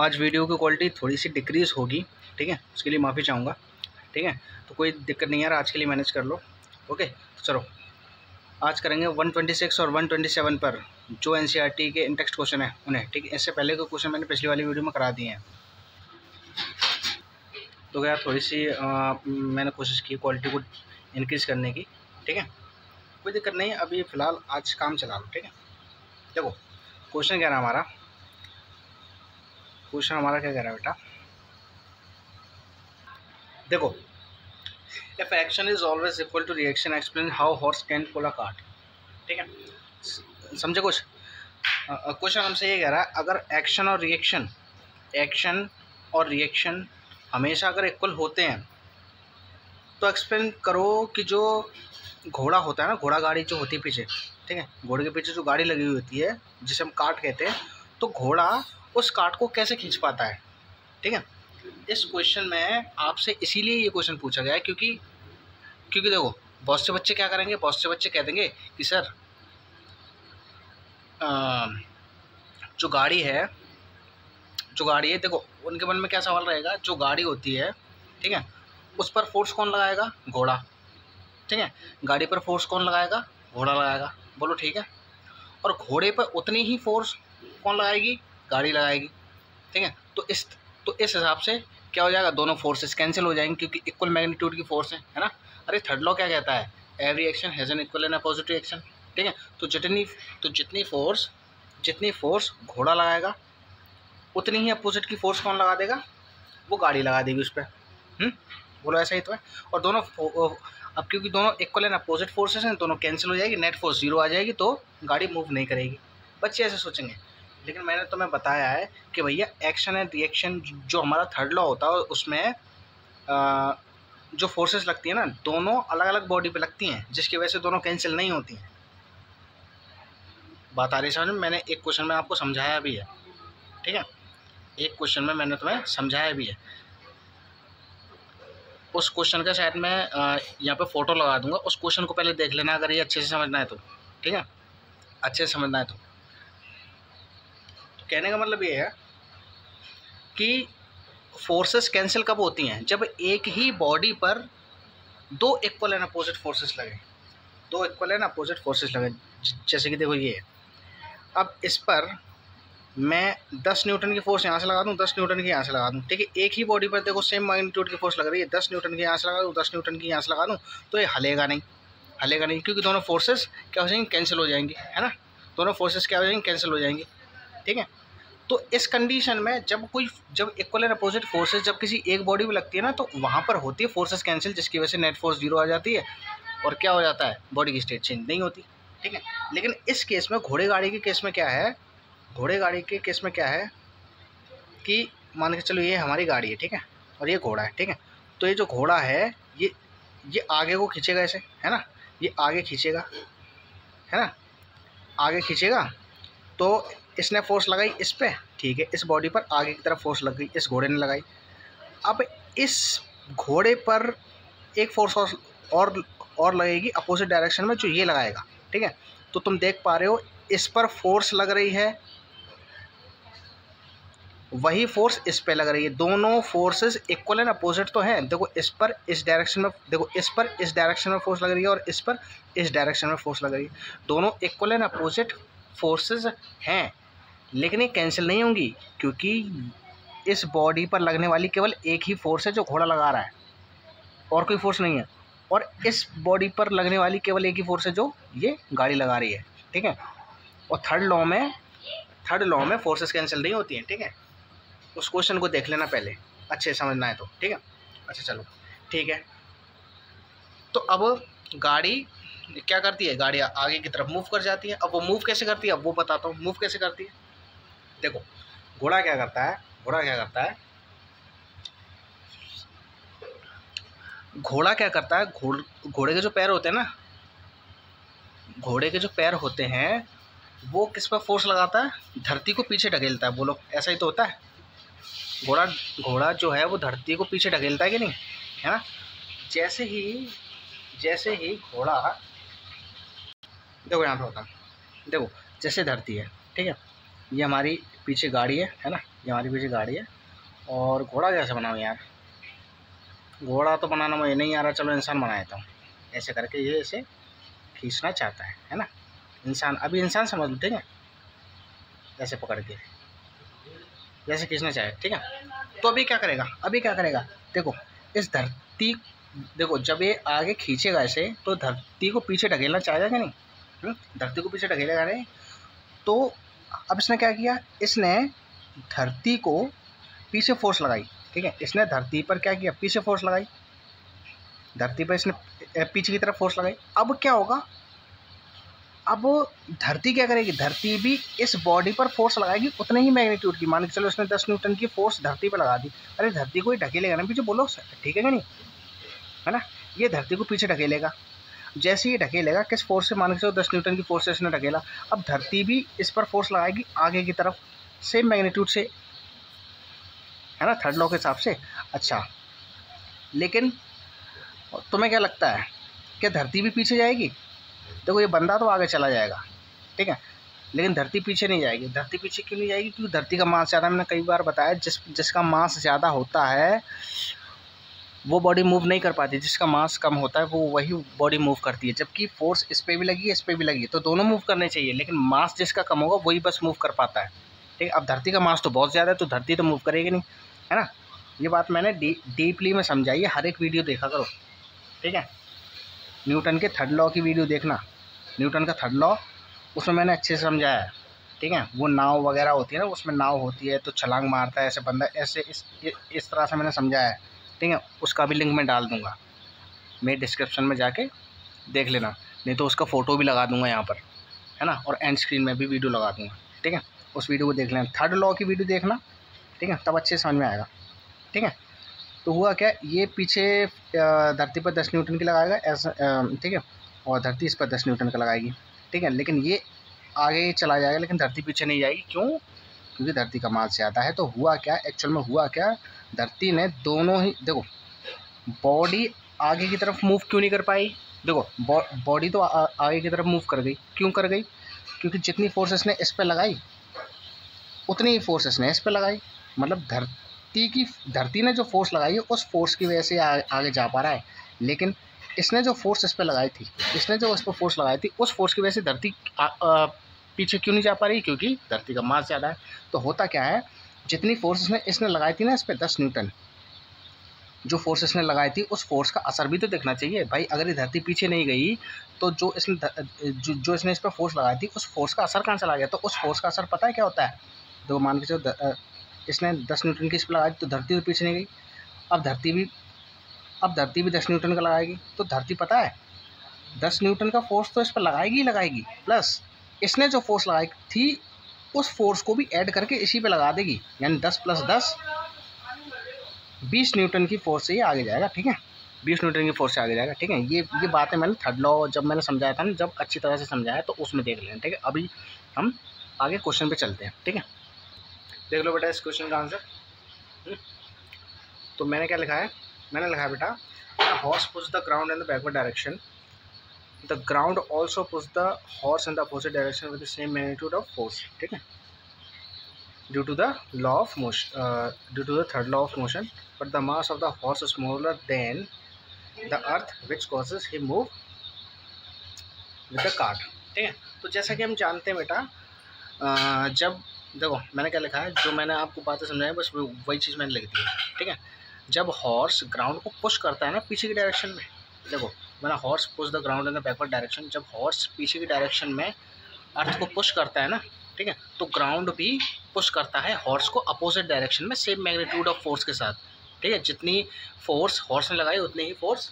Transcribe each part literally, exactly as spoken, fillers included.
आज वीडियो की क्वालिटी थोड़ी सी डिक्रीज़ होगी, ठीक है, उसके लिए माफ़ी चाहूँगा, ठीक है। तो कोई दिक्कत नहीं यार, आज के लिए मैनेज कर लो। ओके, तो चलो आज करेंगे वन ट्वेंटी सिक्स और वन ट्वेंटी सेवन पर जो एनसीईआरटी के इन टेक्स्ट क्वेश्चन है उन्हें, ठीक है। इससे पहले के क्वेश्चन मैंने पिछली वाली वीडियो में करा दिए हैं। तो यार थोड़ी सी आ, मैंने कोशिश की क्वालिटी को इंक्रीज़ करने की, ठीक है। कोई दिक्कत नहीं, अभी फ़िलहाल आज काम चला लो, ठीक है। देखो क्वेश्चन क्या रहा हमारा, क्वेश्चन हमारा क्या कह रहा है बेटा, देखो, if action is always equal to reaction explain how horse can pull a cart, ठीक है। समझे कुछ? क्वेश्चन हमसे ये कह रहा है अगर एक्शन और रिएक्शन एक्शन और रिएक्शन हमेशा अगर इक्वल होते हैं तो एक्सप्लेन करो कि जो घोड़ा होता है ना, घोड़ा गाड़ी जो होती है पीछे, ठीक है, घोड़े के पीछे जो गाड़ी लगी हुई होती है जिसे हम कार्ट कहते हैं, तो घोड़ा उस कार्ट को कैसे खींच पाता है, ठीक है। इस क्वेश्चन में आपसे इसीलिए ये क्वेश्चन पूछा गया है क्योंकि क्योंकि देखो बहुत से बच्चे क्या करेंगे, बहुत से बच्चे कह देंगे कि सर आ, जो गाड़ी है जो गाड़ी है देखो उनके मन में क्या सवाल रहेगा, जो गाड़ी होती है, ठीक है, उस पर फोर्स कौन लगाएगा, घोड़ा, ठीक है। गाड़ी पर फोर्स कौन लगाएगा, घोड़ा लगाएगा, बोलो ठीक है। और घोड़े पर उतनी ही फोर्स कौन लगाएगी, गाड़ी लगाएगी, ठीक है। तो इस तो इस हिसाब से क्या हो जाएगा, दोनों फोर्सेस कैंसिल हो जाएंगे क्योंकि इक्वल मैग्नीट्यूड की फोर्स है, है ना। अरे थर्ड लॉ क्या कहता है, every action has an equal and opposite reaction, ठीक है। तो जितनी तो जितनी फोर्स जितनी फोर्स घोड़ा लगाएगा उतनी ही अपोजिट की फोर्स कौन लगा देगा, वो गाड़ी लगा देगी उस पर। हम्म बोलो ऐसा ही तो है। और दोनों अब क्योंकि दोनों इक्वल एंड अपोजिट फोर्सेस हैं, दोनों कैंसिल हो जाएगी, नेट फोर्स जीरो आ जाएगी, तो गाड़ी मूव नहीं करेगी। बच्चे ऐसे सोचेंगे, लेकिन मैंने तुम्हें बताया है कि भैया एक्शन एंड रिएक्शन जो हमारा थर्ड लॉ होता है उसमें आ, जो फोर्सेस लगती है ना, दोनों अलग अलग बॉडी पे लगती हैं, जिसकी वजह से दोनों कैंसिल नहीं होती हैं। बात आ रही समझ में? मैंने एक क्वेश्चन में आपको समझाया भी है, ठीक है, एक क्वेश्चन में मैंने तुम्हें समझाया भी है। उस क्वेश्चन का शायद मैं यहाँ पे फ़ोटो लगा दूंगा, उस क्वेश्चन को पहले देख लेना अगर ये अच्छे से समझना है तो, ठीक है, अच्छे से समझना है तो। तो कहने का मतलब ये है कि फोर्सेस कैंसिल कब होती हैं, जब एक ही बॉडी पर दो इक्वल एंड अपोजिट फोर्सेस लगे, दो इक्वल एंड अपोजिट फोर्सेस लगे। जैसे कि देखो ये है, अब इस पर मैं दस न्यूटन की फोर्स यहाँ से लगा दूँ, दस न्यूटन की यहाँ से लगा दूँ, ठीक है। एक ही बॉडी पर देखो सेम मैग्नीट्यूड की फोर्स लग रही है, दस न्यूटन की यहाँ से लगा दूँ, दस न्यूटन की यहाँ से लगा दूँ, तो ये हलेगा नहीं, हलेगा नहीं क्योंकि दोनों फोर्सेस क्या हो जाएंगी, कैंसिल हो जाएंगी, है ना। दोनों फोर्सेस क्या हो जाएंगी, कैंसिल हो जाएंगी, ठीक है। तो इस कंडीशन में जब कोई जब इक्वल एंड अपोजिट फोर्सेस जब किसी एक बॉडी में लगती है ना, तो वहाँ पर होती है फोर्सेस कैंसिल, जिसकी वजह से नेट फोर्स जीरो आ जाती है और क्या हो जाता है, बॉडी की स्टेट चेंज नहीं होती, ठीक है। लेकिन इस केस में घोड़े गाड़ी के केस में क्या है, घोड़े गाड़ी के केस में क्या है कि मान के चलो ये हमारी गाड़ी है, ठीक है, और ये घोड़ा है, ठीक है। तो ये जो घोड़ा है ये ये आगे को खींचेगा ऐसे, है ना, ये आगे खींचेगा, है ना, आगे खींचेगा, तो इसने फोर्स लगाई इस पे, ठीक है, इस बॉडी पर आगे की तरफ फोर्स लग गई, इस घोड़े ने लगाई। अब इस घोड़े पर एक फोर्स और और, और लगेगी अपोजिट डायरेक्शन में, जो ये लगाएगा, ठीक है। तो तुम देख पा रहे हो इस पर फोर्स लग रही है, वही फोर्स इस पे लग रही है, दोनों फोर्सेस इक्वल एंड अपोजिट तो हैं। देखो इस पर इस डायरेक्शन में, देखो इस पर इस डायरेक्शन में फोर्स लग रही है और इस पर इस डायरेक्शन में फोर्स लग रही है, दोनों इक्वल एंड अपोजिट फोर्सेस हैं, लेकिन ये कैंसिल नहीं होंगी क्योंकि इस बॉडी पर लगने वाली केवल एक ही फोर्स है जो घोड़ा लगा रहा है, और कोई फोर्स नहीं है। और इस बॉडी पर लगने वाली केवल एक ही फोर्स है जो ये गाड़ी लगा रही है, ठीक है। और थर्ड लॉ में थर्ड लॉ में फोर्सेस कैंसिल नहीं होती हैं, ठीक है। उस क्वेश्चन को देख लेना पहले, अच्छे समझना है तो, ठीक है। अच्छा चलो ठीक है। तो अब गाड़ी क्या करती है, गाड़ी आगे की तरफ मूव कर जाती है। अब वो मूव कैसे करती है, अब वो बताता हूँ मूव कैसे करती है। देखो घोड़ा क्या करता है, घोड़ा क्या करता है घोड़ा क्या करता है घोड़ घोड़े के जो पैर होते हैं ना, घोड़े के जो पैर होते हैं वो किस पर फोर्स लगाता है, धरती को पीछे ढकेलता है। बोलो ऐसा ही तो होता है, घोड़ा घोड़ा जो है वो धरती को पीछे ढकेलता है कि नहीं, है ना। जैसे ही जैसे ही घोड़ा, देखो यहाँ पे होता है, देखो जैसे धरती है, ठीक है, ये हमारी पीछे गाड़ी है है ना, ये हमारी पीछे गाड़ी है। और घोड़ा कैसे बनाऊँ यार? घोड़ा तो बनाना मुझे नहीं आ रहा, चलो इंसान बना देता हूँ। ऐसे करके ये इसे खींचना चाहता है है ना, इंसान। अभी इंसान समझ लो, ठीक है, ऐसे पकड़ के जैसे खींचना चाहे, ठीक है। तो अभी क्या करेगा, अभी क्या करेगा, देखो इस धरती, देखो जब ये आगे खींचेगा ऐसे तो धरती को पीछे ढकेलना चाहेगा कि नहीं? धरती को पीछे ढकेलेगा नहीं। तो अब इसने क्या किया, इसने धरती को पीछे फोर्स लगाई, ठीक है। इसने धरती पर क्या किया, पीछे फोर्स लगाई, धरती पर इसने पीछे की तरफ फोर्स लगाई। अब क्या होगा, अब धरती क्या करेगी, धरती भी इस बॉडी पर फोर्स लगाएगी उतने ही मैग्नीट्यूड की। मान के चलो इसने दस न्यूटन की फोर्स धरती पर लगा दी, अरे धरती को ही ढकेलेगा ना पीछे, बोलो ठीक है कि नहीं, है ना। ये धरती को पीछे ढकेलेगा, जैसे ही ढकेलेगा किस फोर्स से, मान के चलो दस न्यूटन की फोर्स से इसने ढकेला, अब धरती भी इस पर फोर्स लगाएगी आगे की तरफ, सेम मैग्नीट्यूड से, है ना, थर्ड लॉ के हिसाब से। अच्छा, लेकिन तुम्हें क्या लगता है कि धरती भी पीछे जाएगी? देखो ये बंदा तो आगे चला जाएगा, ठीक है, लेकिन धरती पीछे नहीं जाएगी। धरती पीछे क्यों नहीं जाएगी? क्योंकि धरती का मास ज़्यादा, मैंने कई बार बताया, जिस जिसका मास ज़्यादा होता है वो बॉडी मूव नहीं कर पाती, जिसका मास कम होता है वो वही बॉडी मूव करती है। जबकि फोर्स इस पर भी लगी है, इस पर भी लगी है, तो दोनों मूव करने चाहिए, लेकिन मास जिसका कम होगा वही बस मूव कर पाता है, ठीक है। अब धरती का मास तो बहुत ज़्यादा है तो धरती तो मूव करेगी नहीं, है ना। ये बात मैंने डी डीपली में समझाई है, हर एक वीडियो देखा करो, ठीक है। न्यूटन के थर्ड लॉ की वीडियो देखना, न्यूटन का थर्ड लॉ, उसमें मैंने अच्छे से समझाया है, ठीक है। वो नाव वगैरह होती है ना, उसमें नाव होती है तो छलांग मारता है ऐसे बंदा, ऐसे इस इस तरह से मैंने समझाया है, ठीक है। उसका भी लिंक मैं डाल दूंगा, मेरे डिस्क्रिप्शन में जाके देख लेना, नहीं तो उसका फ़ोटो भी लगा दूंगा यहाँ पर, है ना, और एंड स्क्रीन में भी वीडियो लगा दूंगा, ठीक है। उस वीडियो को देख लेना, थर्ड लॉ की वीडियो देखना, ठीक है, तब अच्छे समझ में आएगा, ठीक है। तो हुआ क्या, ये पीछे धरती पर दस न्यूटन की लगाएगा ऐसा, ठीक है, और धरती इस पर दस न्यूटन का लगाएगी, ठीक है। लेकिन ये आगे चला जाएगा लेकिन धरती पीछे नहीं जाएगी, क्यों? क्योंकि धरती का मास ज़्यादा है। तो हुआ क्या, एक्चुअल में हुआ क्या, धरती ने दोनों ही, देखो बॉडी आगे की तरफ मूव क्यों नहीं कर पाई? देखो बॉडी तो आ, आगे की तरफ मूव कर गई, क्यों कर गई? क्योंकि जितनी फोर्स इसने इस पर लगाई उतनी ही फोर्स इसने इस पर लगाई, मतलब धरती की, धरती ने जो फोर्स लगाई है उस फोर्स की वजह से आ, आगे जा पा रहा है। लेकिन इसने जो फोर्स इस पर लगाई थी, इसने जो इस पर फोर्स लगाई थी, उस फोर्स की वजह से धरती आ, आ, पीछे क्यों नहीं जा पा रही? क्योंकि धरती का मास ज़्यादा है। तो होता क्या है, जितनी फोर्स इसने इसने लगाई थी ना इस पर दस न्यूटन, जो फोर्स इसने लगाई थी उस फोर्स का असर भी तो देखना चाहिए भाई। अगर ये धरती पीछे नहीं गई तो जो इसने जो, जो इसने इस पर फोर्स लगाई थी उस फोर्स का असर कहाँ चला गया? तो उस फोर्स का असर पता है क्या होता है? तो मान के चलो इसने दस न्यूटन की इस पर लगाई तो धरती तो पीछे नहीं गई, अब धरती भी अब धरती भी दस न्यूटन का लगाएगी, तो धरती पता है दस न्यूटन का फोर्स तो इस पर लगाएगी ही लगाएगी, प्लस इसने जो फोर्स लगाई थी उस फोर्स को भी ऐड करके इसी पे लगा देगी, यानी दस प्लस दस बीस न्यूटन की फोर्स से ही आगे जाएगा, ठीक है, बीस न्यूटन की फोर्स से आगे जाएगा, ठीक है। ये ये बातें मैंने थर्ड लॉ जब मैंने समझाया था ना, जब अच्छी तरह से समझाया तो उसमें देख लेना, ठीक है। अभी हम आगे क्वेश्चन पे चलते हैं, ठीक है। देख लो बेटा इस क्वेश्चन का आंसर। तो मैंने क्या लिखा है, मैंने लिखा है बेटा, horse push the ground in the backward direction, the ground also push the horse in the opposite direction with the same magnitude of force, ठीक है, due to the law of motion, due to the third law of motion, but the mass of the horse smaller than the earth which causes him move with the cart, ठीक है। तो जैसा कि हम जानते हैं बेटा, uh, जब देखो मैंने क्या लिखा है, जो मैंने आपको बातें समझाई बस वही चीज़ मैंने लिख दी है, ठीक है। जब हॉर्स ग्राउंड को पुश करता है ना पीछे की डायरेक्शन में, देखो मैंने horse push the ground in the backward direction, जब हॉर्स पीछे की डायरेक्शन में अर्थ को पुश करता है ना, ठीक है, तो ग्राउंड भी पुश करता है हॉर्स को अपोजिट डायरेक्शन में सेम मैग्नीट्यूड ऑफ फोर्स के साथ, ठीक है। जितनी फोर्स हॉर्स ने लगाई उतनी ही फोर्स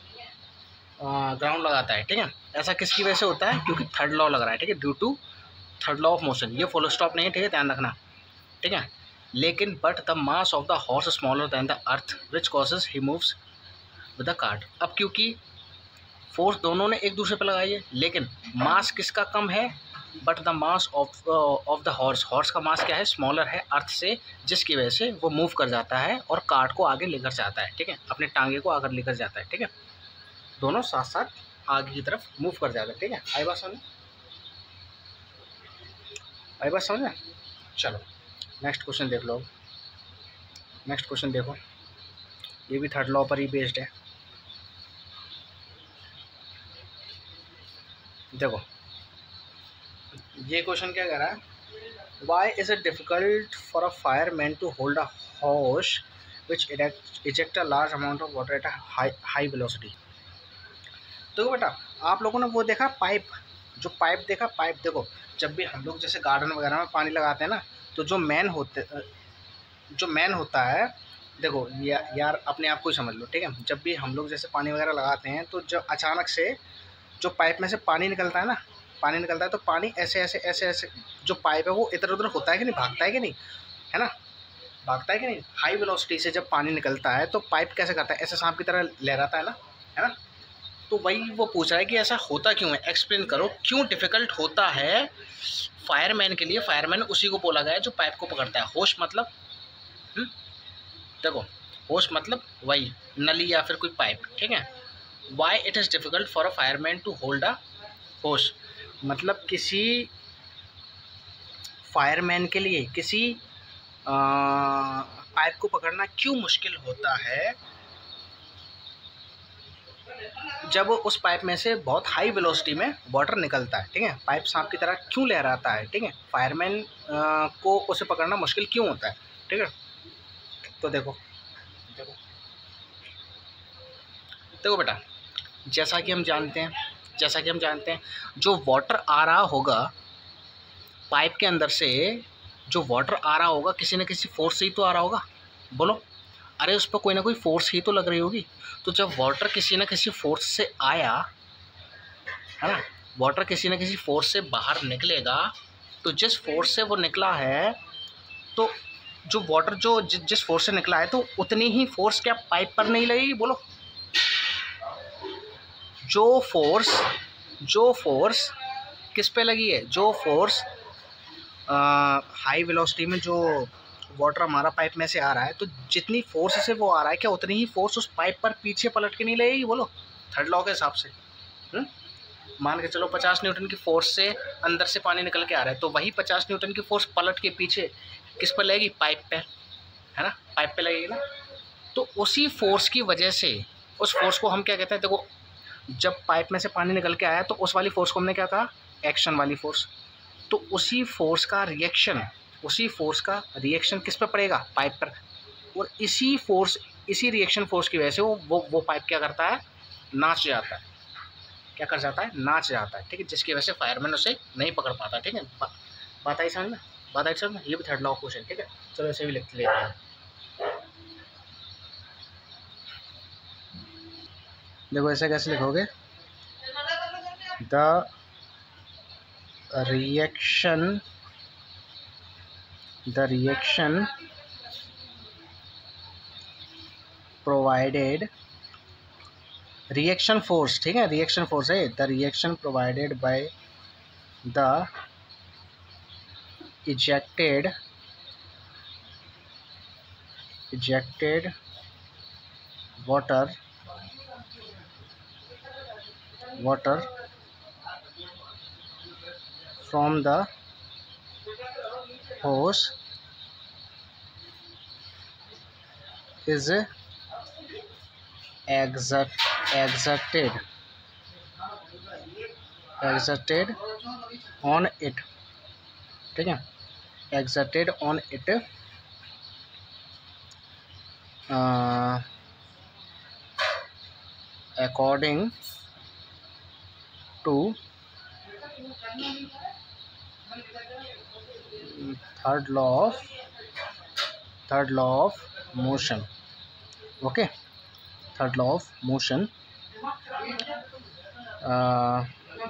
ग्राउंड लगाता है, ठीक है। ऐसा किसकी वजह से होता है? क्योंकि थर्ड लॉ लग रहा है, ठीक है, due to third law of motion. ये फुल स्टॉप नहीं है, ठीक है, ध्यान रखना, ठीक है। लेकिन but the mass of the horse smaller than the earth which causes he moves with the cart. अब क्योंकि फोर्स दोनों ने एक दूसरे पर लगाई है, लेकिन मास किसका कम है? But the mass of of the horse, horse का मास क्या है? स्मॉलर है अर्थ से, जिसकी वजह से वो मूव कर जाता है और कार्ट को आगे लेकर जाता है, ठीक है, अपने टांगे को आगे लेकर जाता है, ठीक है। दोनों साथ साथ आगे की तरफ मूव कर जाते हैं, ठीक है। आई बात समझ आई बात समझ में? चलो नेक्स्ट क्वेश्चन देख लो। नेक्स्ट क्वेश्चन देखो, ये भी थर्ड लॉ पर ही बेस्ड है। देखो ये क्वेश्चन क्या कह रहा है, why is it difficult for a fireman to hold a hose which eject a large amount of water at a high velocity. तो बेटा आप लोगों ने वो देखा पाइप, जो पाइप देखा, पाइप देखो, जब भी हम लोग जैसे गार्डन वगैरह में पानी लगाते हैं ना, तो जो मैन होते जो मैन होता है, देखो या, यार अपने आप को ही समझ लो, ठीक है। जब भी हम लोग जैसे पानी वगैरह लगाते हैं तो जब अचानक से जो पाइप में से पानी निकलता है ना, पानी निकलता है तो पानी ऐसे ऐसे ऐसे ऐसे जो पाइप है वो इधर उधर होता है कि नहीं, भागता है कि नहीं, है ना, भागता है कि नहीं। हाई वेलोसिटी से जब पानी निकलता है तो पाइप कैसे करता है, ऐसे सांप की तरह लहराता है ना, है ना। तो वही वो पूछ रहा है कि ऐसा होता क्यों है, एक्सप्लेन करो क्यों डिफिकल्ट होता है फायरमैन के लिए। फायरमैन उसी को बोला गया है जो पाइप को पकड़ता है। होश मतलब, हुँ? देखो होश मतलब वही नली या फिर कोई पाइप, ठीक है। Why it is difficult for a fireman to hold a hose, मतलब किसी फायरमैन के लिए किसी पाइप को पकड़ना क्यों मुश्किल होता है जब उस पाइप में से बहुत हाई वेलोसिटी में वाटर निकलता है, ठीक है। पाइप सांप की तरह क्यों लहराता है, ठीक है। फायरमैन को उसे पकड़ना मुश्किल क्यों होता है, ठीक है। तो देखो देखो देखो बेटा, जैसा कि हम जानते हैं जैसा कि हम जानते हैं जो वाटर आ रहा होगा पाइप के अंदर से, जो वाटर आ रहा होगा किसी न किसी फोर्स से ही तो आ रहा होगा, बोलो। अरे उस पर कोई ना कोई फोर्स ही तो लग रही होगी। तो जब वाटर किसी न किसी फोर्स से आया, है ना, वाटर किसी न किसी फोर्स से बाहर निकलेगा, तो जिस फोर्स से वो निकला है, तो जो वाटर जो जि, जिस फोर्स से निकला है तो उतनी ही फोर्स क्या पाइप पर नहीं लगेगी, बोलो। जो फोर्स जो फोर्स किस पे लगी है, जो फोर्स हाई वेलोसिटी में जो वाटर हमारा पाइप में से आ रहा है, तो जितनी फोर्स से वो आ रहा है क्या उतनी ही फोर्स उस पाइप पर पीछे पलट के नहीं लगेगी, बोलो, थर्ड लॉ के हिसाब से। हुँ? मान के चलो पचास न्यूटन की फोर्स से अंदर से पानी निकल के आ रहा है, तो वही पचास न्यूटन की फोर्स पलट के पीछे किस पर लगेगी, पाइप पे, है ना, पाइप पे लगेगी ना। तो उसी फोर्स की वजह से, उस फोर्स को हम क्या कहते हैं, देखो जब पाइप में से पानी निकल के आया तो उस वाली फोर्स को हमने क्या कहा, एक्शन वाली फोर्स। तो उसी फोर्स का रिएक्शन उसी फोर्स का रिएक्शन किस पर पड़ेगा, पाइप पर। और इसी फोर्स इसी रिएक्शन फोर्स की वजह से वो वो, वो पाइप क्या करता है, नाच जाता है। क्या कर जाता है, नाच जाता है, ठीक है, जिसकी वजह से फायरमैन उसे नहीं पकड़ पाता, ठीक है। बा, बात आई समझ में, बात आई समझ में। ये भी थर्ड लॉ क्वेश्चन, ठीक है। चलो ऐसे भी लिख लेते हैं। देखो ऐसे कैसे लिखोगे, the reaction the reaction provided reaction force, ठीक है, रिएक्शन फोर्स है, the reaction provided by the ejected ejected water water from the hose is exert exerted exerted on it, ठीक है, exerted on it uh, according to third law of third law of motion, okay, third law of motion. uh,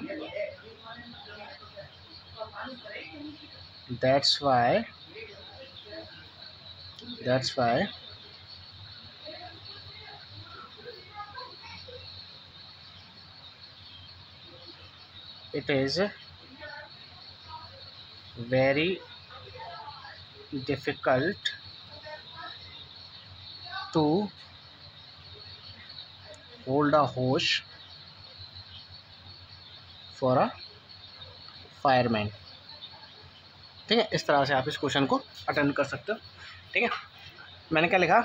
that's why that's why it is very difficult to hold a hose for a fireman, ठीक है, इस तरह से आप इस question को attend कर सकते हो। ठीक है, मैंने क्या लिखा,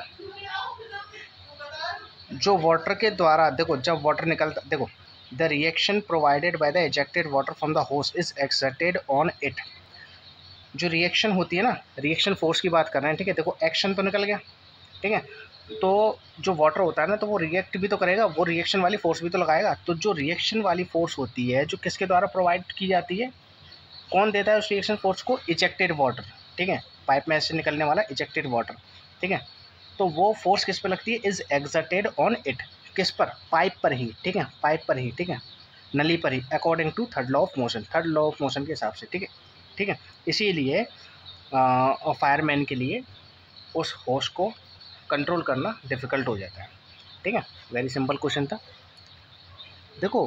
जो वाटर के द्वारा, देखो जब वाटर निकलता, देखो the reaction provided by the ejected water from the host is exerted on it. जो रिएक्शन होती है ना, रिएक्शन फोर्स की बात कर रहे हैं। ठीक है, देखो एक्शन तो निकल गया, ठीक है, तो जो वाटर होता है ना, तो वो रिएक्ट भी तो करेगा, वो रिएक्शन वाली फोर्स भी तो लगाएगा। तो जो रिएक्शन वाली फोर्स होती है, जो किसके द्वारा प्रोवाइड की जाती है, कौन देता है उस रिएक्शन फोर्स को, इजेक्टेड वाटर। ठीक है, पाइप में से निकलने वाला इजेक्टेड वाटर। ठीक है, तो वो फोर्स किस पर लगती है, इज एक्सर्टेड ऑन इट, किस पर, पाइप पर ही। ठीक है, पाइप पर ही, ठीक है, नली पर ही, according to third law of motion, third law of motion के हिसाब से। ठीक है, ठीक है, इसीलिए फायरमैन के लिए उस होस्ट को कंट्रोल करना डिफ़िकल्ट हो जाता है। ठीक है, वेरी सिंपल क्वेश्चन था। देखो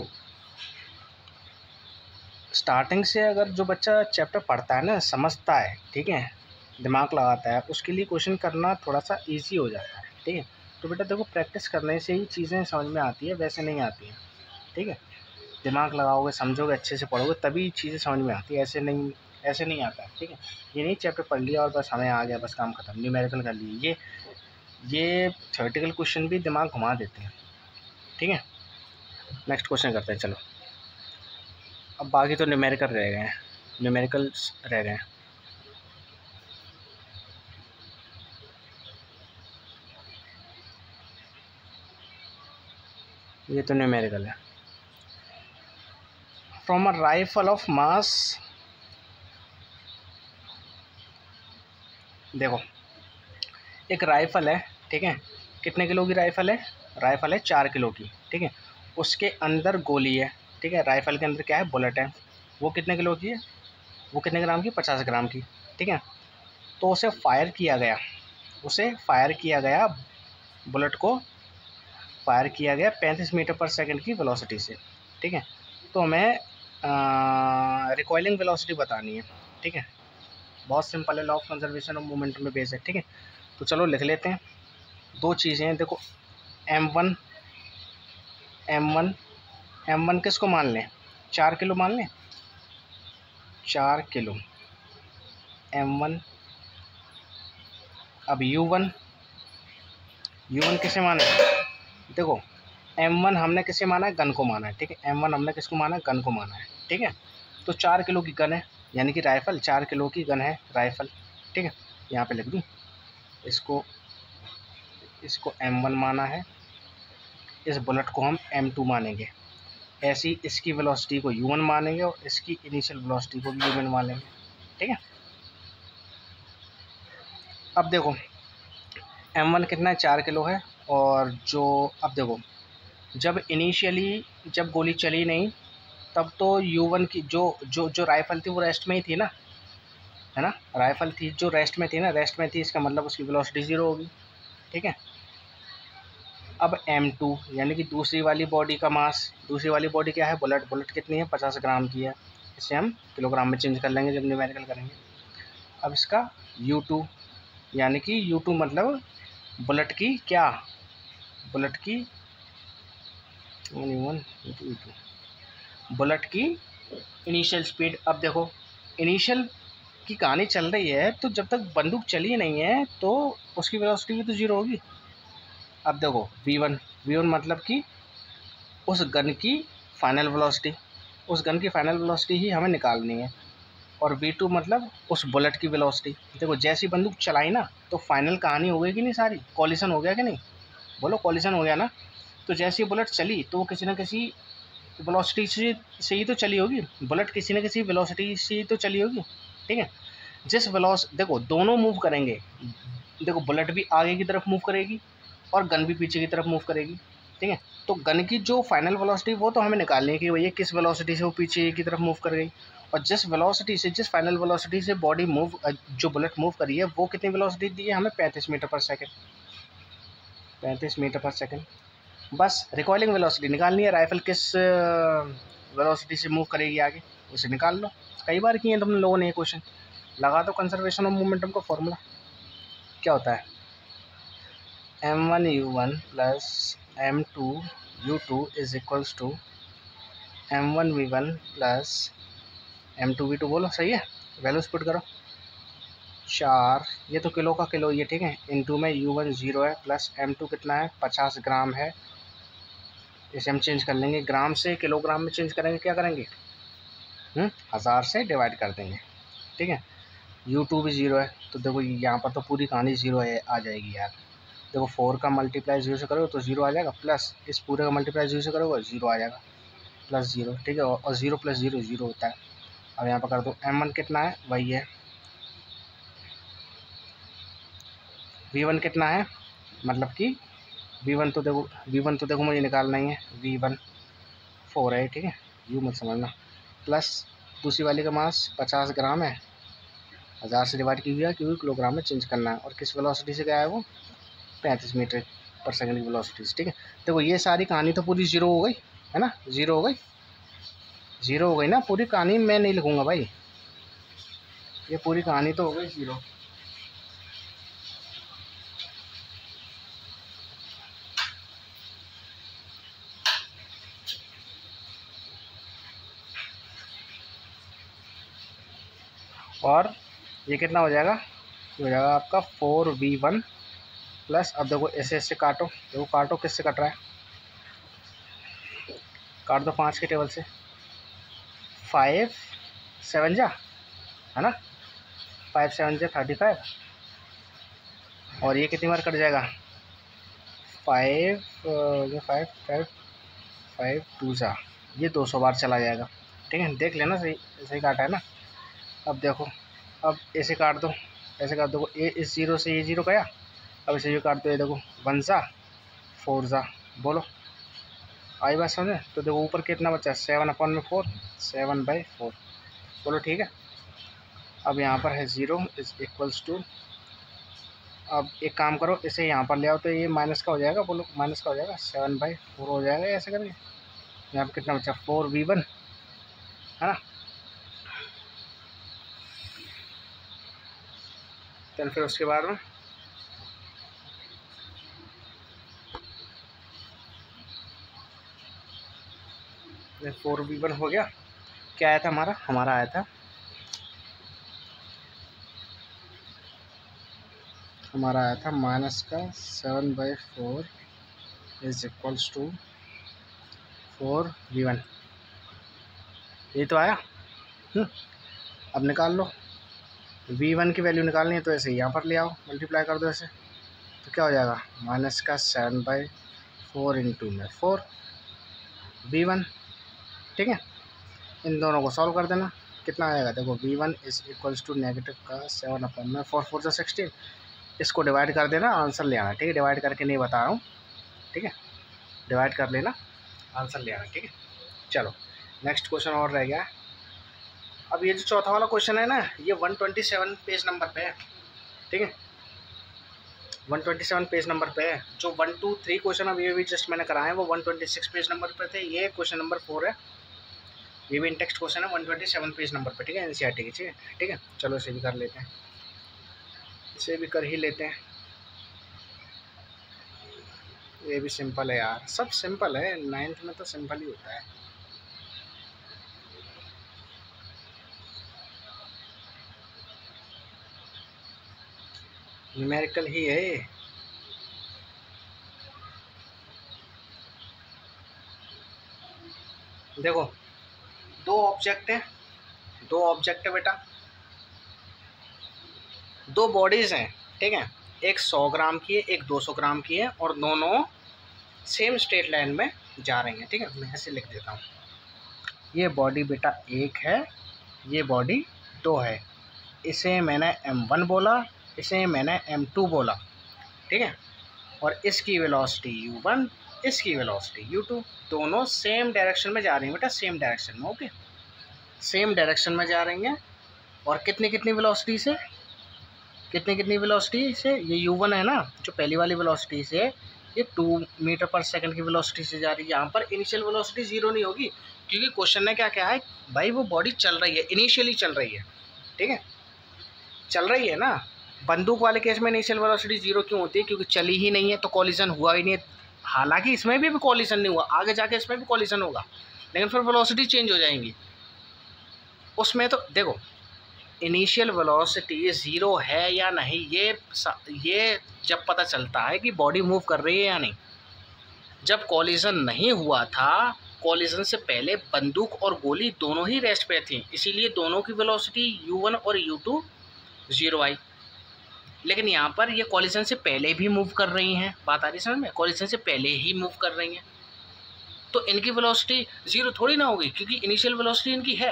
स्टार्टिंग से अगर जो बच्चा चैप्टर पढ़ता है ना, समझता है, ठीक है, दिमाग लगाता है, उसके लिए क्वेश्चन करना थोड़ा सा इजी हो जाता है। ठीक है, तो बेटा देखो प्रैक्टिस करने से ही चीज़ें समझ में आती है, वैसे नहीं आती हैं। ठीक है, दिमाग लगाओगे, समझोगे, अच्छे से पढ़ोगे, तभी चीज़ें समझ में आती है, ऐसे नहीं, ऐसे नहीं आता है। ठीक है, ये नहीं चैप्टर पढ़ लिया और बस हमें आ गया, बस काम खत्म, न्यूमेरिकल कर लिए, ये ये थ्योरेटिकल क्वेश्चन भी दिमाग घुमा देते हैं। ठीक है, नेक्स्ट क्वेश्चन करते हैं। चलो अब बाकी तो न्यूमेरिकल रह गए हैं, न्यूमेरिकल्स रह गए हैं। ये तो न्यूमेरिकल है। From a rifle of mass, देखो एक राइफल है, ठीक है, कितने किलो की राइफल है, राइफल है चार किलो की। ठीक है, उसके अंदर गोली है। ठीक है, राइफल के अंदर क्या है, बुलेट है, वो कितने किलो की है, वो कितने ग्राम की, पचास ग्राम की। ठीक है, तो उसे फायर किया गया, उसे फायर किया गया, बुलेट को फायर किया गया पैंतीस मीटर पर सेकंड की वेलोसिटी से। ठीक है, तो हमें रिकॉइलिंग वेलोसिटी बतानी है। ठीक है, बहुत सिंपल है, law of conservation of momentum में बेस है। ठीक है, तो चलो लिख लेते हैं। दो चीज़ें हैं, देखो M one, M one M one किसको मान लें, चार किलो मान लें, चार किलो एम वन। अब यू वन, यू वन किसे माना है, देखो एम वन हमने किसे माना है, गन को माना है। ठीक है, एम वन हमने किसको माना है, गन को माना है। ठीक है, तो चार किलो की गन है, यानी कि राइफ़ल, चार किलो की गन है राइफ़ल। ठीक है, यहाँ पे लिख दूँ, इसको इसको एम वन माना है, इस बुलेट को हम एम टू मानेंगे, ऐसी इसकी वेलोसिटी को यू वन मानेंगे और इसकी इनिशियल वेलोसिटी को भी यू वन मानेंगे। ठीक है, अब देखो एम वन कितना है, चार किलो है, और जो अब देखो जब इनिशियली जब गोली चली नहीं, तब तो यू वन की जो जो जो राइफ़ल थी वो रेस्ट में ही थी ना, है ना, राइफ़ल थी जो रेस्ट में थी ना, रेस्ट में थी, इसका मतलब उसकी वेलोसिटी ज़ीरो होगी। ठीक है, अब एम टू यानी कि दूसरी वाली बॉडी का मास, दूसरी वाली बॉडी क्या है, बुलेट, बुलेट कितनी है, पचास ग्राम की है, इसे हम किलोग्राम में चेंज कर लेंगे जब न्यूमेरिकल करेंगे। अब इसका यू टू यानी कि यू टू मतलब बुलेट की क्या, बुलेट की one one U two bullet की इनिशियल स्पीड। अब देखो इनिशियल की कहानी चल रही है, तो जब तक बंदूक चली नहीं है तो उसकी वेलोसिटी भी तो जीरो होगी। अब देखो वी वन, वी वन मतलब कि उस गन की फाइनल वेलोसिटी, उस गन की फाइनल वेलोसिटी ही हमें निकालनी है। और वी टू मतलब उस बुलेट की वेलोसिटी। देखो जैसी बंदूक चलाई ना, तो फाइनल कहानी हो गई कि नहीं, सारी कॉलिशन हो गया कि नहीं, बोलो कॉलिशन हो गया ना। तो जैसी बुलेट चली तो वो किसी न किसी वेलोसिटी से से ही तो चली होगी, बुलेट किसी न किसी वेलोसिटी से ही तो चली होगी। ठीक है, जिस वेलोस देखो दोनों मूव करेंगे, देखो बुलेट भी आगे की तरफ मूव करेगी और गन भी पीछे की तरफ मूव करेगी। ठीक है, तो गन की जो फाइनल वेलोसिटी वो तो हमें निकालनी है कि भैया किस वेलोसिटी से वो पीछे की तरफ मूव कर गई, और जिस वेलोसिटी से, जिस फाइनल वेलोसिटी से बॉडी मूव, जो बुलेट मूव करी है, वो कितनी वेलोसिटी दी है हमें, पैंतीस मीटर पर सेकंड, पैंतीस मीटर पर सेकंड। बस रिकॉइलिंग वेलोसिटी निकालनी है, राइफल किस वेलोसिटी से मूव करेगी आगे, उसे निकाल लो। कई बार किए तुम लोगों ने ये क्वेश्चन। लगा दो कंजर्वेशन ऑफ मोमेंटम का फॉर्मूला, क्या होता है, M one U one plus M two U two is equals to M one V one plus M two V two, बोलो सही है, वैल्यूज पुट करो। चार, ये तो किलो का किलो ये, ठीक है। इनटू में यू वन ज़ीरो है प्लस एम टू कितना है पचास ग्राम है, इसे हम चेंज कर लेंगे ग्राम से किलोग्राम में चेंज करेंगे, क्या करेंगे हम्म हज़ार से डिवाइड कर देंगे, ठीक है। यू टू भी ज़ीरो है, तो देखो यहाँ पर तो पूरी कहानी ज़ीरो है आ जाएगी यार। देखो फोर का मल्टीप्लाई जीरो से करोगे तो ज़ीरो आ जाएगा, प्लस इस पूरे का मल्टीप्लाई जीरो से करोगे ज़ीरो आ जाएगा, प्लस ज़ीरो, ठीक है। और ज़ीरो प्लस ज़ीरो ज़ीरो होता है। अब यहाँ पर कर दो एम वन कितना है वही है, वी वन कितना है, मतलब कि वी वन तो देखो वी वन तो देखो मुझे निकालना ही है, वी वन फोर है, ठीक है, यू मत समझना। प्लस दूसरी वाली का मास पचास ग्राम है, हज़ार से डिवाइड की हुई है क्योंकि किलोग्राम में चेंज करना है, और किस वेलोसिटी से गया है वो पैंतीस मीटर पर सेकंड की वेलोसिटी से, ठीक है। देखो ये सारी कहानी तो पूरी ज़ीरो हो गई है ना, ज़ीरो हो गई, ज़ीरो हो गई ना पूरी कहानी, मैं नहीं लिखूँगा भाई, ये पूरी कहानी तो हो गई ज़ीरो। और ये कितना हो जाएगा, ये हो जाएगा आपका फोर वी वन प्लस, अब देखो ऐसे ऐसे काटो, देखो काटो किससे कट रहा है, काट दो पाँच के टेबल से, फाइव सेवन जा है ना, फाइव सेवन जा थर्टी फाइव, और ये कितनी बार कट जाएगा, फाइव ये फाइव फाइव फाइव टू जा, ये दो सौ बार चला जाएगा, ठीक है। देख लेना सही सही काटा है ना। अब देखो अब ऐसे काट दो, ऐसे काट दो, ये इस जीरो से ये जीरो गया, अब इसे जो काट दो, ये देखो वन ज़ा फोर ज़ा, बोलो आई बात समझे। तो देखो ऊपर कितना बचा है, सेवन अपॉन में फोर, सेवन बाई फोर, बोलो ठीक है। अब यहाँ पर है ज़ीरो इज इक्वल्स टू, अब एक काम करो इसे यहाँ पर ले आओ तो ये माइनस का हो जाएगा, बोलो माइनस का हो जाएगा, सेवन बाई फोर हो जाएगा, ऐसे करेंगे। यहाँ पर कितना बचा, फोर वी वन है ना, तो फिर उसके बाद में फोर वी वन हो गया, क्या आया था हमारा, हमारा आया था हमारा आया था माइनस का seven by four is equals to four V one, ये तो आया। हुँ? अब निकाल लो, वी वन की वैल्यू निकालनी है तो ऐसे यहाँ पर ले आओ, मल्टीप्लाई कर दो ऐसे, तो क्या हो जाएगा माइनस का सेवन बाई फोर इंटू में फोर वी वन, ठीक है। इन दोनों को सॉल्व कर देना, कितना आएगा देखो, V one is equals to negative का सेवन अपॉन में फोर फोर से सिक्सटीन, इसको डिवाइड कर देना, आंसर ले आना, ठीक है। डिवाइड करके नहीं बता रहा हूँ, ठीक है, डिवाइड कर लेना, आंसर ले आना, ठीक है। चलो नेक्स्ट क्वेश्चन और रह गया। अब ये जो चौथा वाला क्वेश्चन है ना, ये one twenty seven page number पे है, ठीक है, one twenty seven page number पे है। जो वन टू थ्री क्वेश्चन अब ये भी जस्ट मैंने कराए हैं वो one twenty six page number पे थे, ये क्वेश्चन नंबर फोर है, ये भी इन टेक्स्ट क्वेश्चन है one twenty seven page number पे, ठीक है, एनसीईआरटी की, ठीक है, ठीक है। चलो इसे भी कर लेते हैं, इसे भी कर ही लेते हैं, ये भी सिंपल है यार, सब सिंपल है, नाइन्थ में तो सिंपल ही होता है। न्यूमेरिकल ही है। देखो दो ऑब्जेक्ट हैं, दो ऑब्जेक्ट है बेटा, दो बॉडीज़ हैं, ठीक है, एक सौ ग्राम की है एक दो सौ ग्राम की है, और दोनों सेम स्ट्रेट लाइन में जा रही हैं, ठीक है। मैं ऐसे लिख देता हूँ, ये बॉडी बेटा एक है, ये बॉडी दो है, इसे मैंने एम वन बोला, इसे मैंने एम टू बोला, ठीक है, और इसकी वेलोसिटी यू वन, इसकी वेलोसिटी यू टू, दोनों सेम डायरेक्शन में जा रही हैं बेटा, सेम डायरेक्शन में, ओके, सेम डायरेक्शन में जा रही हैं, और कितनी कितनी वेलोसिटी से, कितनी कितनी वेलोसिटी से, ये यू वन है ना जो पहली वाली वेलोसिटी से, ये टू मीटर पर सेकंड की वेलोसिटी से जा रही है। यहाँ पर इनिशियल वेलोसिटी जीरो नहीं होगी, क्योंकि क्वेश्चन ने क्या क्या है भाई, वो बॉडी चल रही है, इनिशियली चल रही है, ठीक है, चल रही है ना। बंदूक वाले केस में इनिशियल वेलोसिटी जीरो क्यों होती है, क्योंकि चली ही नहीं है तो कॉलिजन हुआ ही नहीं, हालांकि इसमें भी, भी कॉलिजन नहीं हुआ, आगे जाके इसमें भी कॉलिजन होगा, लेकिन फिर वेलोसिटी चेंज हो जाएंगी। उसमें तो देखो इनिशियल वेलोसिटी ज़ीरो है या नहीं, ये ये जब पता चलता है कि बॉडी मूव कर रही है या नहीं। जब कॉलिजन नहीं हुआ था, कॉलिजन से पहले बंदूक और गोली दोनों ही रेस्ट पे थी, इसीलिए दोनों की वेलोसिटी यू वन और यू टू ज़ीरो आई। लेकिन यहाँ पर ये कॉलिजन से पहले भी मूव कर रही हैं, बात आ रही समझ में, कॉलिजन से पहले ही मूव कर रही हैं, तो इनकी वेलोसिटी ज़ीरो थोड़ी ना होगी, क्योंकि इनिशियल वेलोसिटी इनकी है,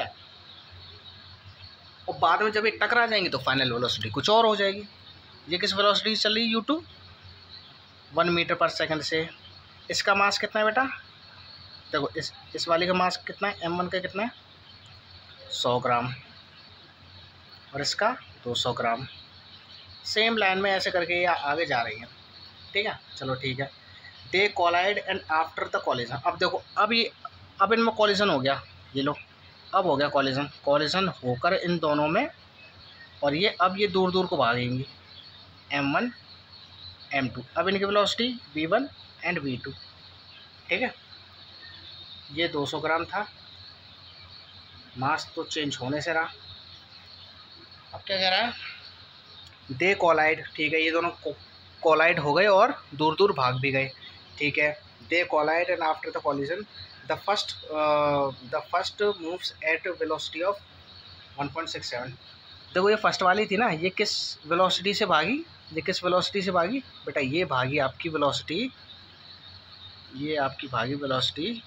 और बाद में जब ये टकरा जाएंगी तो फाइनल वेलोसिटी कुछ और हो जाएगी। ये किस वेलोसिटी चल रही है, U two one metre per second से। इसका मास कितना है बेटा, देखो इस इस वाली का मास कितना है, एम वन का कितना है सौ ग्राम, और इसका दो सौ ग्राम। सेम लाइन में ऐसे करके ये आगे जा रही है, ठीक है। चलो ठीक है। They collide and after the collision, अब देखो अब ये अब इनमें कॉलिजन हो गया, ये लो अब हो गया कॉलिजन, कॉलिजन होकर इन दोनों में, और ये अब ये दूर दूर को भागेंगी, एम वन एम टू। अब इनकी velocity V one and V two, ठीक है। ये दो सौ ग्राम था, मास तो चेंज होने से रहा। अब क्या कह रहा है, दे कोलाइड, ठीक है, ये दोनों कोलाइड हो गए और दूर दूर भाग भी गए, ठीक है। They collide and after the collision the first the first moves at velocity of one point six seven. देखो ये फर्स्ट वाली थी ना, ये किस वेलोसिटी से भागी, ये किस वेलोसिटी से भागी बेटा, ये भागी आपकी वेलोसिटी, ये आपकी भागी velocity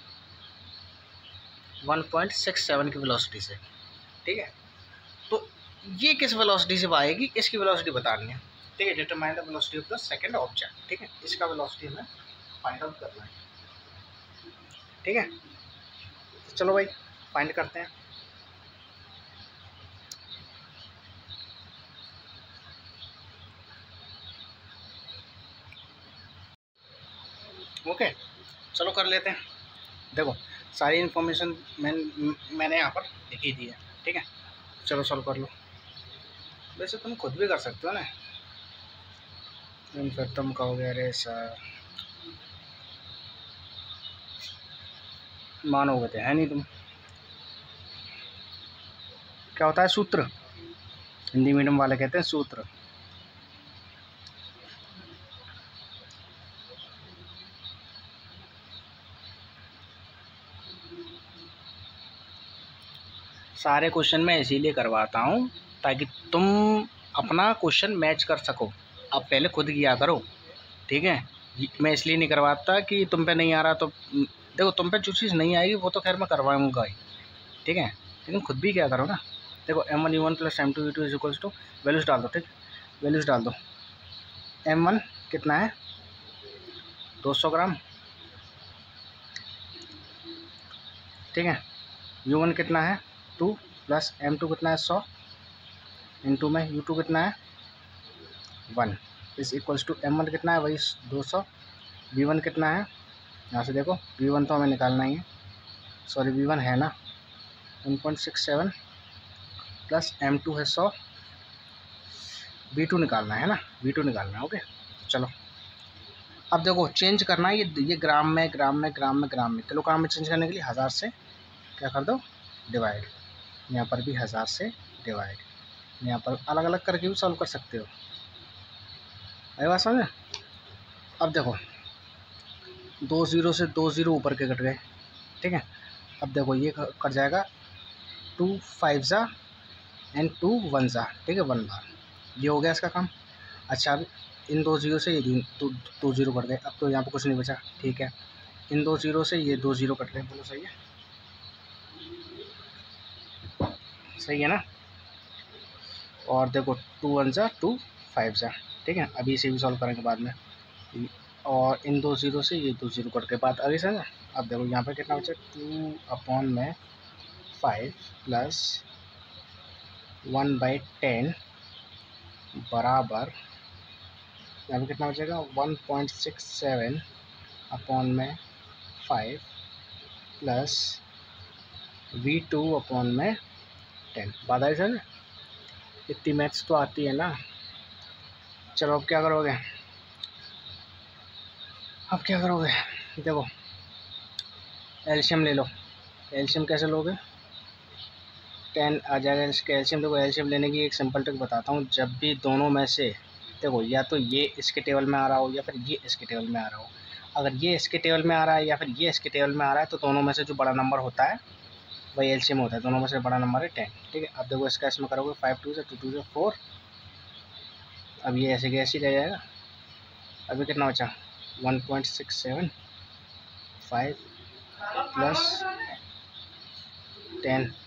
one point six seven की वेलोसिटी से, ठीक है। तो ये किस वेलोसिटी से भागेगी, इसकी वेलोसिटी बतानी है, ठीक है। Determine the velocity of the second object, ठीक है, इसका वेलोसिटी हमें फाइंड आउट करना है, ठीक है। तो चलो भाई फाइंड करते हैं। ओके चलो कर लेते हैं। देखो सारी इन्फॉर्मेशन मैं मैंने यहाँ पर लिखी दी है, ठीक है। चलो सॉल्व कर लो। वैसे तुम खुद भी कर सकते हो ना, फिर तुम कहोगे अरे सर मानोगे तो है नहीं तुम। क्या होता है सूत्र, हिंदी मीडियम वाले कहते हैं सूत्र। सारे क्वेश्चन मैं इसीलिए करवाता हूँ ताकि तुम अपना क्वेश्चन मैच कर सको। अब पहले खुद किया करो, ठीक है। मैं इसलिए नहीं करवाता कि तुम पे नहीं आ रहा, तो देखो तुम पे जो चीज़ नहीं आएगी वो तो खैर मैं करवाऊँगा ही, ठीक है, लेकिन खुद भी क्या करो ना। देखो M one U one plus M two U two is equals to, values डाल दो, ठीक, वैल्यूज़ डाल दो। एम वन कितना है दो सौ ग्राम, ठीक है। यू वन कितना है टू, प्लस एम टू कितना है सौ, इन टू में यू टू कितना है वन, इस इक्वल्स टू एम वन कितना है वही दो सौ, वी वन कितना है, यहाँ से देखो वी वन तो हमें निकालना ही है, सॉरी वी वन है ना one point six seven, plus M two है सौ, वी टू निकालना है ना, वी टू निकालना है। ओके चलो अब देखो चेंज करना है, ये ये ग्राम में ग्राम में ग्राम में ग्राम में किलोग्राम में चेंज करने के लिए हज़ार से क्या कर दो डिवाइड, यहाँ पर भी हज़ार से डिवाइड, यहाँ पर अलग अलग करके भी सॉल्व कर सकते हो। आई बात समझ। अब देखो दो ज़ीरो से दो ज़ीरो ऊपर के कट गए, ठीक है। अब देखो ये कट जाएगा टू फाइव ज़ा एंड टू वन ज़ा, ठीक है, वन बार, ये हो गया इसका काम। अच्छा अब इन दो ज़ीरो से ये दो दो ज़ीरो कट गए, अब तो यहाँ पर कुछ नहीं बचा, ठीक है। इन दो ज़ीरो से ये दो ज़ीरो कट गए, बोलो सही है, सही है ना। और देखो टू वन ज़ा टू फाइव ज़ा, ठीक है। अभी इसे भी सॉल्व करेंगे बाद में, और इन दो ज़ीरो से ये दो ज़ीरो कट के बाद आगे समझा। अब देखो यहाँ पर कितना बचा, टू अपॉन में five plus one by ten बराबर, यहाँ पर कितना बचेगा one point six seven upon में five plus V two upon में टेन। बात आई सर, इतनी मैथ्स तो आती है ना। चलो अब क्या करोगे, अब क्या करोगे, देखो एलसीएम ले लो। एलसीएम कैसे लोगे, टेन आ जाएगा इसके एलसीएम। देखो एलसीएम लेने की एक सिंपल ट्रिक बताता हूँ। जब भी दोनों में से देखो या तो ये इसके टेबल में आ रहा हो या फिर ये इसके टेबल में आ रहा हो, अगर ये इसके टेबल में आ रहा है या फिर ये इसके टेबल में आ रहा है तो दोनों में से जो बड़ा नंबर होता है वही एलसीएम होता है। दोनों में से बड़ा नंबर है टेन, ठीक है। अब देखो इसका इसमें करोगे फाइव टू से टू टू से फोर, अब ये ऐसे कैसे ही रह जाएगा। अभी कितना बचा one point six seven five plus ten,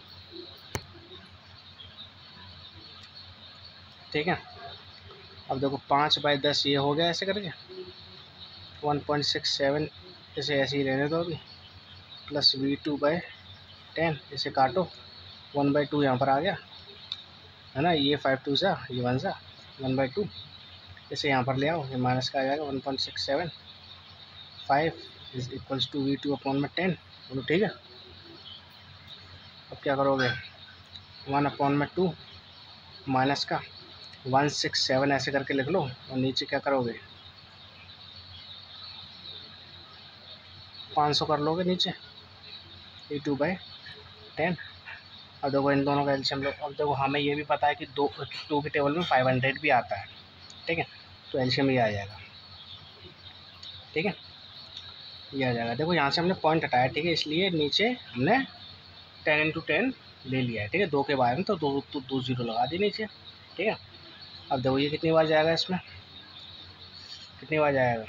ठीक है। अब देखो पाँच बाई दस ये हो गया ऐसे करके, वन पॉइंट सिक्स सेवन इसे ऐसे ही रहने दो अभी, plus V two by ten, इसे काटो, वन बाई टू यहाँ पर आ गया है ना, ये फाइव टू सा ये वन सा वन बाई टू, इसे यहाँ पर ले आओ, ये माइनस का आ जाएगा one point six seven five is equals to V two upon में टेन, बोलो ठीक है। अब क्या करोगे, वन अपॉन में टू माइनस का वन सिक्स सेवन ऐसे करके लिख लो, और नीचे क्या करोगे पाँच सौ कर लोगे नीचे, ई टू बाई टेन। अब देखो इन दोनों का एलसीएम लो। अब देखो हमें ये भी पता है कि दो टू के टेबल में फाइव हंड्रेड भी आता है, ठीक है, तो एलसीएम ये आ जाएगा, ठीक है, ये आ जाएगा। देखो यहाँ से हमने पॉइंट हटाया, ठीक है, इसलिए नीचे हमने टेन इंटू टेन ले लिया है, ठीक है, दो के बारे में तो दो तो दो जीरो लगा दी नीचे, ठीक है। अब देखो ये कितनी बार जाएगा, इसमें कितनी बार जाएगा,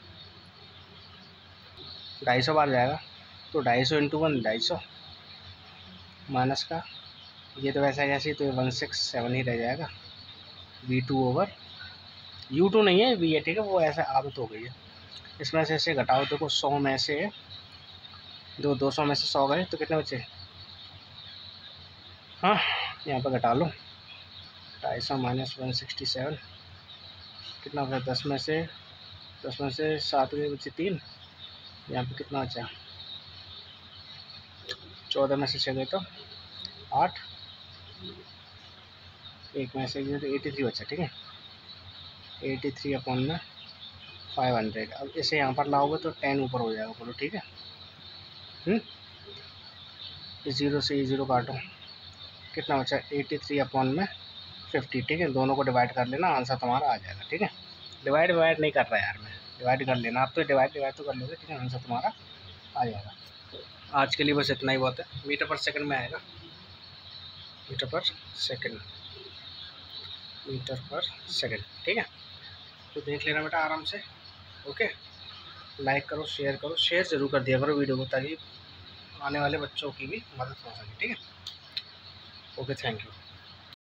ढाई सौ बार जाएगा, तो ढाई सौ इंटू वन ढाई सौ माइनस का ये तो वैसा कैसे, तो वन सिक्स सेवन ही रह जाएगा, V two over U two नहीं है वी है, ठीक है, वो ऐसा आदत हो गई है। इसमें से ऐसे घटाओ, देखो सौ में से दो दो सौ में से सौ गए तो कितने बचे, हाँ यहाँ पर घटा लो, ढाई सौ माइनस वन सिक्सटी सेवन कितना बचा, दस में से दस में से सात के बचे तीन, यहाँ पे कितना बचा, चौदह में से छः गए तो आठ, एक में से गए तो एटी थ्री बचा, ठीक है, एटी थ्री अपॉन में फाइव हंड्रेड। अब इसे यहाँ पर लाओगे तो टेन ऊपर हो जाएगा, बोलो ठीक है। हम्म ज़ीरो से ये ज़ीरो काटो, कितना बचा, एटी थ्री अपॉन में फिफ्टी, ठीक है, दोनों को डिवाइड कर लेना, आंसर तुम्हारा आ जाएगा, ठीक है। डिवाइड डिवाइड नहीं कर रहा यार मैं, डिवाइड कर लेना आप, तो डिवाइड डिवाइड तो कर लोगे, ठीक है, आंसर तुम्हारा आ जाएगा। आज के लिए बस इतना ही बहुत है। मीटर पर सेकंड में आएगा, metre per second, metre per second, ठीक है, तो देख लेना बेटा आराम से, ओके। लाइक करो, शेयर करो, शेयर ज़रूर कर दिया करो वीडियो को, ताकि आने वाले बच्चों की भी मदद हो सके, ठीक है, ओके, थैंक यू।